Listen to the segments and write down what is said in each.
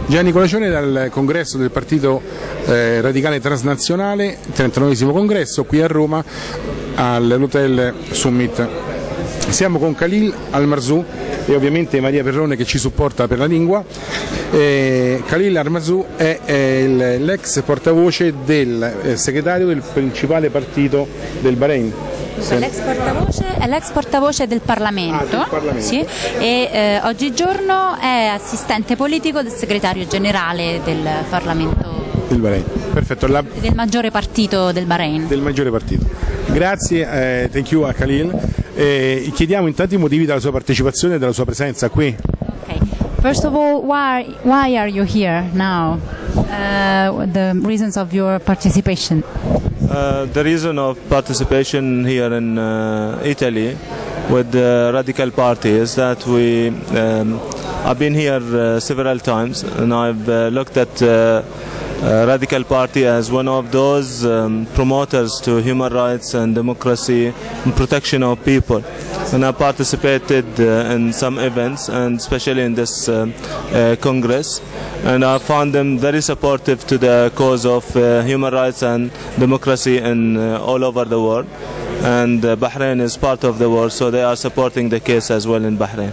Gianni Colacione dal congresso del Partito Radicale Transnazionale, 39esimo congresso qui a Roma all'Hotel Summit. Siamo con Khalil Al-Marzouq e ovviamente Maria Perrone che ci supporta per la lingua. Khalil Al-Marzouq è l'ex portavoce del segretario del principale partito del Bahrain. È l'ex portavoce del Parlamento, sì, e oggigiorno è assistente politico del segretario generale del Parlamento del Bahrain. Perfetto. Del maggiore partito del Bahrain. Del maggiore partito. Grazie, thank you a Khalil. Chiediamo intanto i motivi della sua partecipazione e della sua presenza qui. Okay. First of all, why are you here now? The reasons of your participation. The reason of participation here in Italy with the Radical Party is that I've been here several times and I've looked at Radical Party as one of those promoters to human rights and democracy and protection of people. And I participated in some events, and especially in this Congress, and I found them very supportive to the cause of human rights and democracy in all over the world. And Bahrain is part of the world, so they are supporting the case as well in Bahrain.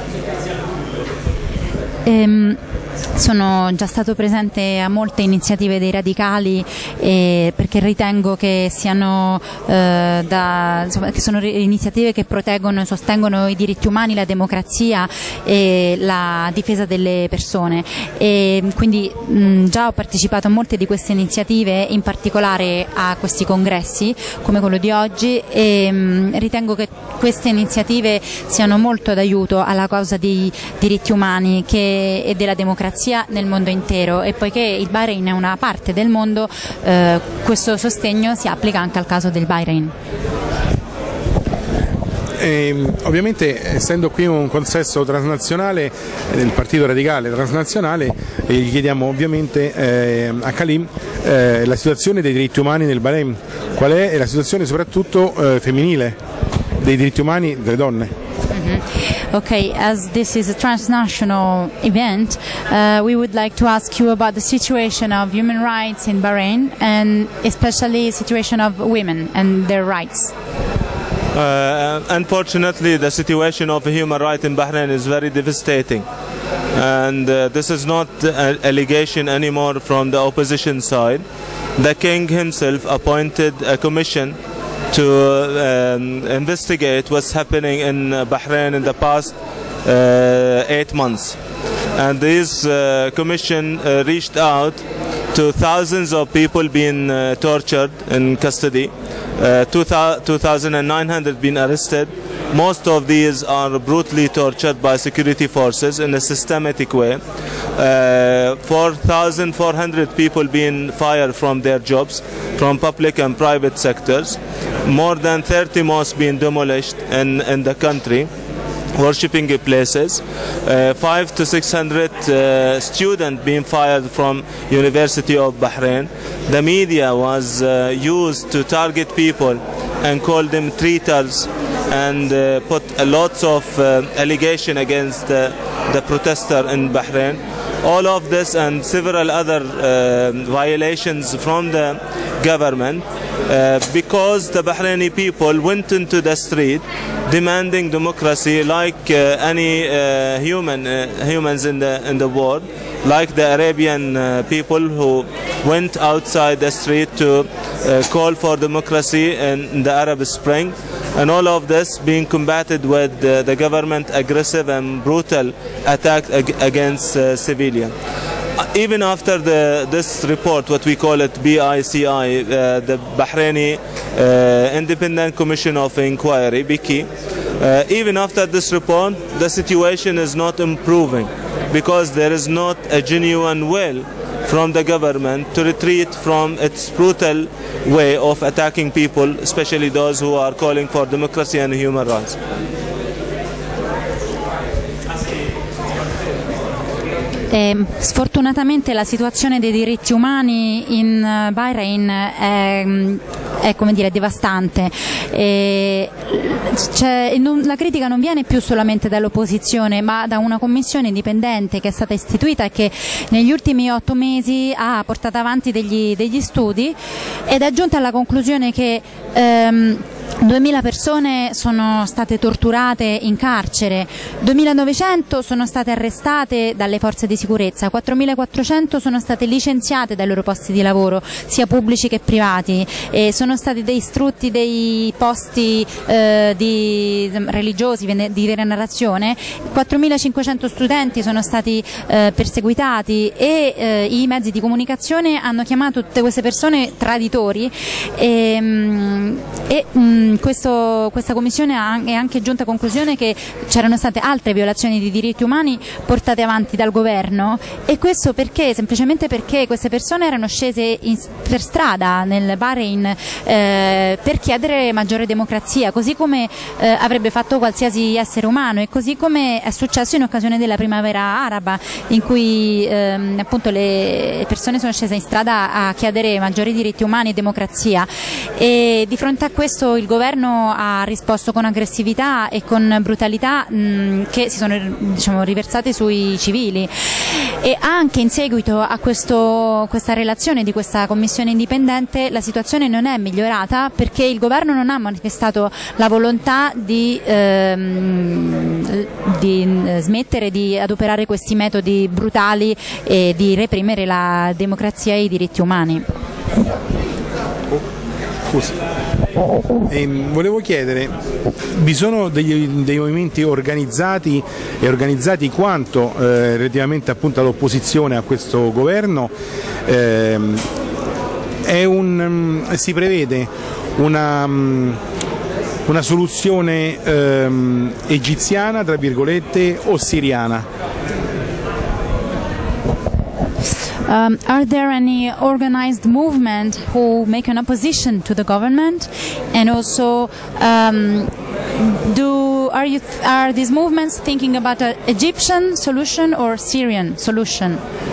Sono già stato presente a molte iniziative dei radicali perché ritengo che siano che sono iniziative che proteggono e sostengono i diritti umani, la democrazia e la difesa delle persone, e quindi già ho partecipato a molte di queste iniziative, in particolare a questi congressi come quello di oggi, e ritengo che queste iniziative siano molto d'aiuto alla causa dei diritti umani e della democrazia nel mondo intero, e poiché il Bahrain è una parte del mondo, questo sostegno si applica anche al caso del Bahrain. Ovviamente, essendo qui un consesso transnazionale del Partito Radicale Transnazionale, gli chiediamo ovviamente a Khalil la situazione dei diritti umani nel Bahrain, qual è la situazione soprattutto femminile dei diritti umani delle donne. Okay, as this is a transnational event, we would like to ask you about the situation of human rights in Bahrain, and especially the situation of women and their rights. Unfortunately, the situation of human rights in Bahrain is very devastating, and this is not an allegation anymore from the opposition side. The king himself appointed a commission to investigate what's happening in Bahrain in the past 8 months, and this commission reached out to thousands of people being tortured in custody. 2,900 been arrested. Most of these are brutally tortured by security forces in a systematic way. 4,400 people being fired from their jobs, from public and private sectors. More than 30 mosques being demolished in the country, worshipping places. 500 to 600 students being fired from University of Bahrain. The media was used to target people and call them traitors, and put lots of allegation against the protester in Bahrain. All of this and several other violations from the government, because the Bahraini people went into the street demanding democracy like any humans in the world, like the Arabian people who went outside the street to call for democracy in the Arab Spring, and all of this being combated with the government aggressive and brutal attack against civilians. Even after this report, what we call it BICI, the Bahraini Independent Commission of Inquiry, BICI, even after this report, the situation is not improving, because there is not a genuine will from the government to retreat from its brutal way of attacking people, especially those who are calling for democracy and human rights. Sfortunatamente la situazione dei diritti umani in Bahrain è è, come dire, devastante. La critica non viene più solamente dall'opposizione, ma da una commissione indipendente che è stata istituita e che negli ultimi 8 mesi ha portato avanti degli studi ed è giunta alla conclusione che 2000 persone sono state torturate in carcere, 2900 sono state arrestate dalle forze di sicurezza, 4400 sono state licenziate dai loro posti di lavoro, sia pubblici che privati, e sono stati distrutti dei posti religiosi di venerazione, 4500 studenti sono stati perseguitati e i mezzi di comunicazione hanno chiamato tutte queste persone traditori questa commissione è anche giunta a conclusione che c'erano state altre violazioni di diritti umani portate avanti dal governo, e questo perché? Semplicemente perché queste persone erano scese per strada nel Bahrain per chiedere maggiore democrazia, così come avrebbe fatto qualsiasi essere umano, e così come è successo in occasione della primavera araba, in cui appunto le persone sono scese in strada a chiedere maggiori diritti umani e democrazia, e di fronte a questo il governo ha risposto con aggressività e con brutalità che si sono riversate sui civili, e anche in seguito a questa relazione di questa commissione indipendente la situazione non è migliorata, perché il governo non ha manifestato la volontà di smettere di adoperare questi metodi brutali e di reprimere la democrazia e i diritti umani. Volevo chiedere, vi sono dei movimenti organizzati e organizzati quanto relativamente appunto all'opposizione a questo governo? Si prevede una soluzione egiziana, tra virgolette, o siriana? Are there any organized movement who make an opposition to the government, and also are these movements thinking about an Egyptian solution or Syrian solution?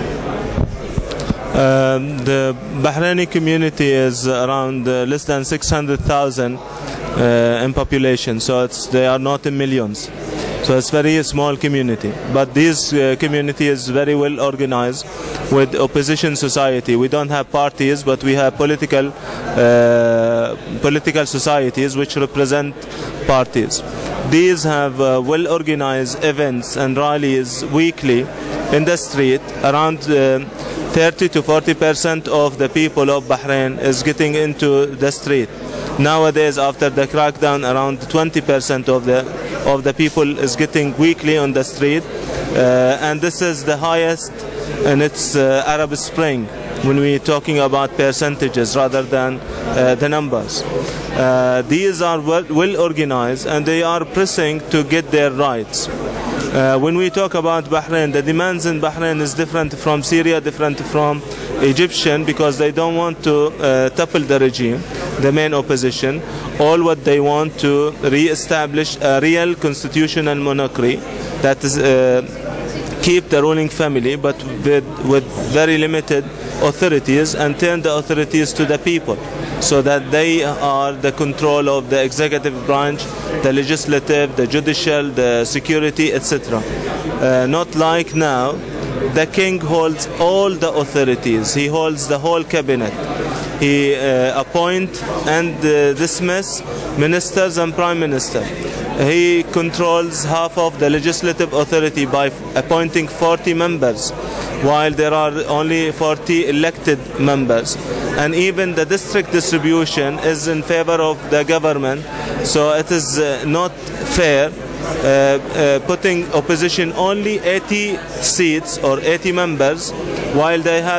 The Bahraini community is around less than 600,000 in population, so they are not in millions. So it's very small community, but this community is very well organized with opposition society. We don't have parties, but we have political societies which represent parties. These have well organized events and rallies weekly in the street. Around 30 to 40% of the people of Bahrain is getting into the street. Nowadays, after the crackdown, around 20% of the people is getting weekly on the street, and this is the highest in its Arab Spring when we're talking about percentages rather than the numbers. These are well organized, and they are pressing to get their rights. When we talk about Bahrain, the demands in Bahrain is different from Syria, different from Egyptian, because they don't want to topple the regime, the main opposition. All what they want to re-establish a real constitutional monarchy that is keep the ruling family, but with very limited authorities, and turn the authorities to the people, so that they are the control of the executive branch, the legislative, the judicial, the security, etc. Not like now, the king holds all the authorities. He holds the whole cabinet. He appoint and dismiss ministers and prime minister. He controls half of the legislative authority by appointing 40 members, while there are only 40 elected members. And even the district distribution is in favor of the government, so it is not fair putting opposition only 80 seats or 80 members, while they have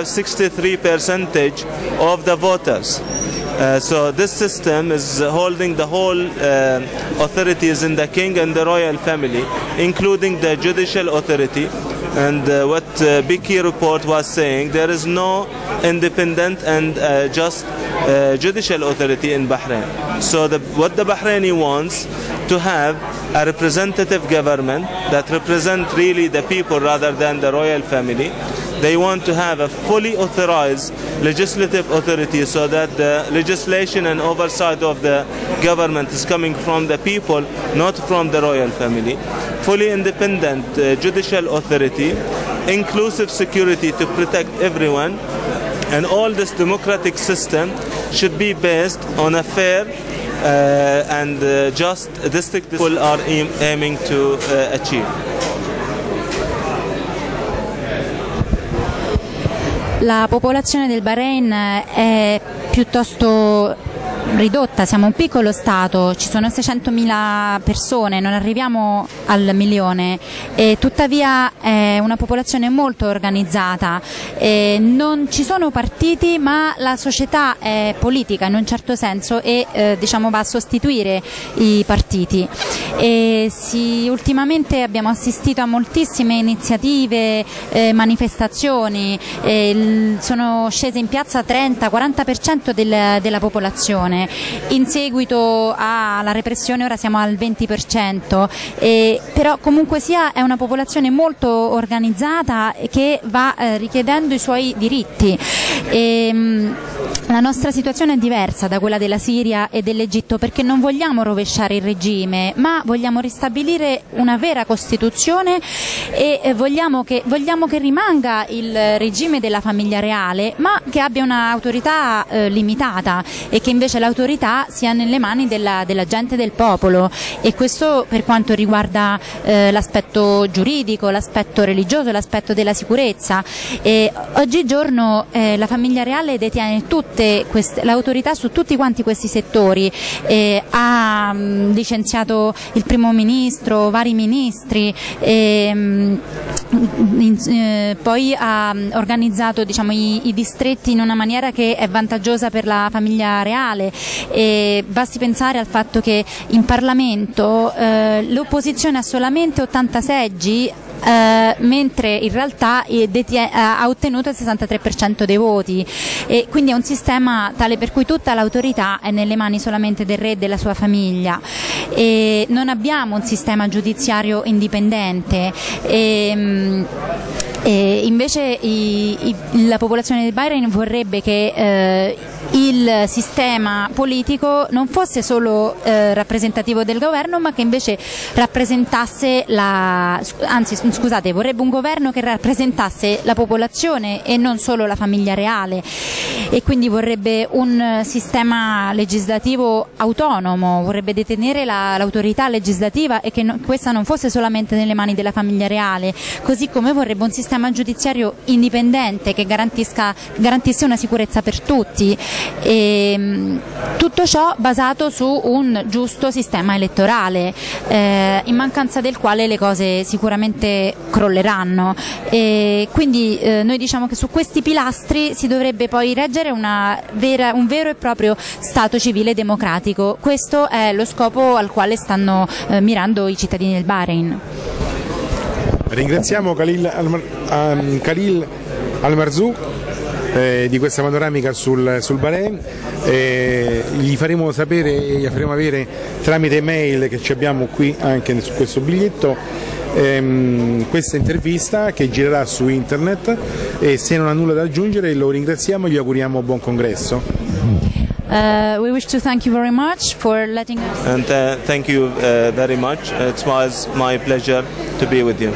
63% of the voters. So this system is holding the whole authorities in the king and the royal family, including the judicial authority. And what Biki report was saying, there is no independent and just judicial authority in Bahrain. So what the Bahraini wants to have a representative government that represents really the people rather than the royal family. They want to have a fully authorized legislative authority so that the legislation and oversight of the government is coming from the people, not from the royal family. Fully independent judicial authority, inclusive security to protect everyone, and all this democratic system should be based on a fair and just district people are aiming to achieve. La popolazione del Bahrain è piuttosto ridotta, siamo un piccolo Stato, ci sono 600.000 persone, non arriviamo al milione, e tuttavia è una popolazione molto organizzata, non ci sono partiti, ma la società è politica in un certo senso e diciamo va a sostituire i partiti. Ultimamente abbiamo assistito a moltissime iniziative, manifestazioni, sono scese in piazza 30-40% della popolazione. In seguito alla repressione ora siamo al 20%, però comunque sia è una popolazione molto organizzata che va richiedendo i suoi diritti. La nostra situazione è diversa da quella della Siria e dell'Egitto, perché non vogliamo rovesciare il regime, ma vogliamo ristabilire una vera Costituzione e vogliamo che rimanga il regime della famiglia reale, ma che abbia un'autorità limitata e che invece l'autorità sia nelle mani della gente del popolo, e questo per quanto riguarda l'aspetto giuridico, l'aspetto religioso, l'aspetto della sicurezza. Oggigiorno la famiglia reale detiene l'autorità su tutti quanti questi settori, ha licenziato il primo ministro, vari ministri, poi ha organizzato diciamo, i distretti in una maniera che è vantaggiosa per la famiglia reale. Basti pensare al fatto che in Parlamento l'opposizione ha solamente 80 seggi, mentre in realtà ha ottenuto il 63% dei voti, e quindi è un sistema tale per cui tutta l'autorità è nelle mani solamente del re e della sua famiglia, e non abbiamo un sistema giudiziario indipendente. Invece la popolazione del Bahrain vorrebbe che il sistema politico non fosse solo rappresentativo del governo, ma che invece rappresentasse vorrebbe un governo che rappresentasse la popolazione e non solo la famiglia reale, e quindi vorrebbe un sistema legislativo autonomo, vorrebbe detenere l'autorità legislativa e che questa non fosse solamente nelle mani della famiglia reale, così come vorrebbe un sistema giudiziario indipendente che garantisse una sicurezza per tutti. Tutto ciò basato su un giusto sistema elettorale, in mancanza del quale le cose sicuramente crolleranno. Quindi noi diciamo che su questi pilastri si dovrebbe poi reggere un vero e proprio Stato civile democratico. Questo è lo scopo al quale stanno mirando i cittadini del Bahrain. Ringraziamo Khalil Al-Marzouk di questa panoramica sul Bahrain. Gli faremo sapere e gli faremo avere tramite mail che ci abbiamo qui anche su questo biglietto questa intervista che girerà su internet, e se non ha nulla da aggiungere lo ringraziamo e gli auguriamo buon congresso. We wish to thank you very much for letting us. And thank you very much. It was my pleasure to be with you.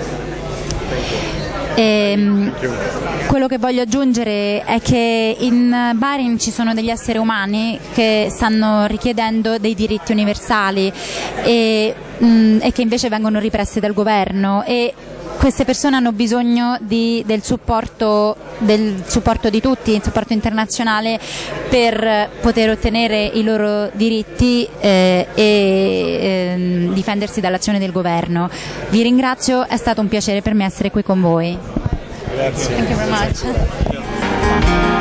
Quello che voglio aggiungere è che in Bahrain ci sono degli esseri umani che stanno richiedendo dei diritti universali e che invece vengono ripressi dal governo, e queste persone hanno bisogno del supporto di tutti, il supporto internazionale per poter ottenere i loro diritti e difendersi dall'azione del governo. Vi ringrazio, è stato un piacere per me essere qui con voi. Grazie. Thank you very much.